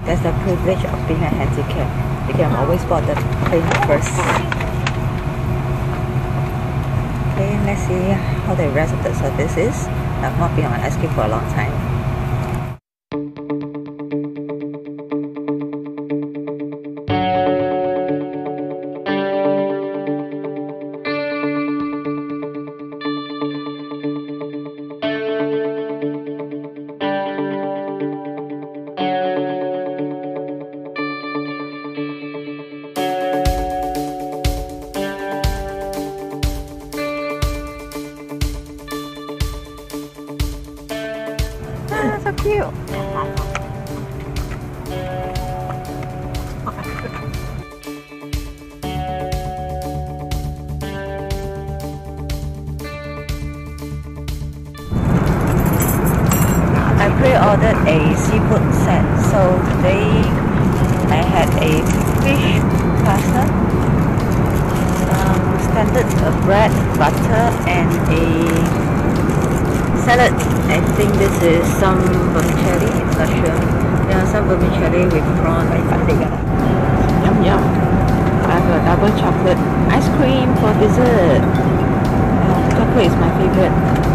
That's the privilege of being a handicap. You can always board the plane first. Okay, let's see how the rest of the service is. I've not been on an escape for a long time. So cute. I pre-ordered a seafood set, so today I had a fish pasta, standard bread, butter, and a salad. I think this is some vermicelli, it's not sure. Yeah, some vermicelli with prawn. Yum yum. I have a double chocolate ice cream for dessert. Chocolate is my favorite.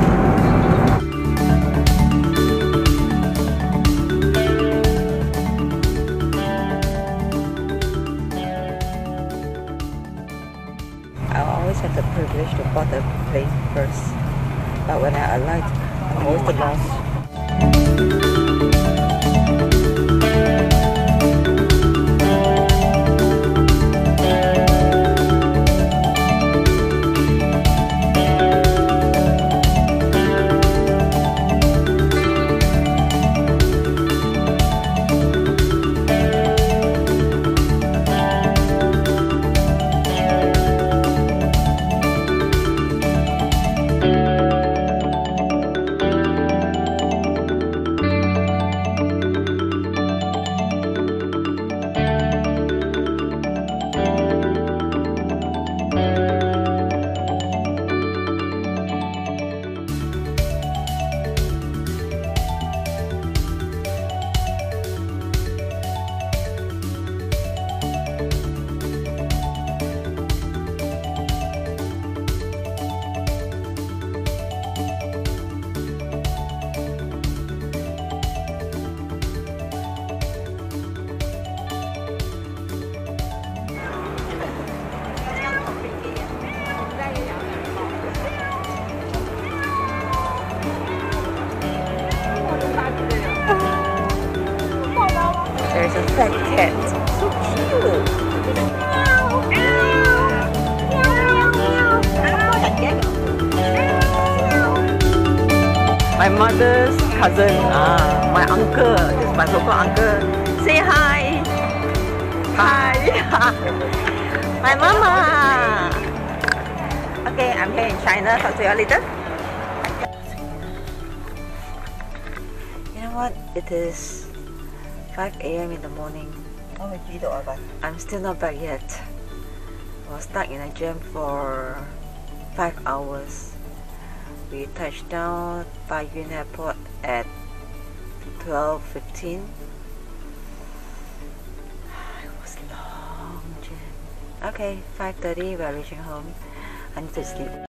I always have the privilege to board the plane first, but when I alight, I'm always the last. There's a fat cat. So cute. My mother's cousin, my uncle. This is my so-called uncle. Say hi. Hi. My mama. Okay, I'm here in China. Talk to you later. You know what? It is 5 AM in the morning. I'm still not back yet. I was stuck in a jam for 5 hours. We touched down Baiyun Airport at 12:15. It was long jam. Okay, 5:30 we're reaching home. I need to sleep.